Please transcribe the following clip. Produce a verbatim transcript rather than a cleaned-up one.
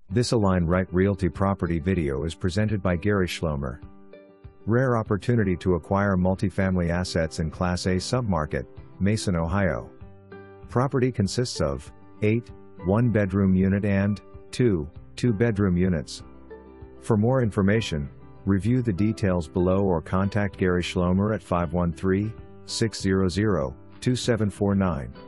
This Align Right Realty property video is presented by Garry Schloemer. Rare opportunity to acquire multifamily assets in Class A Submarket, Mason, Ohio. Property consists of eight one-bedroom unit and two two-bedroom units. For more information, review the details below or contact Garry Schloemer at five one three, six zero zero, two seven four nine.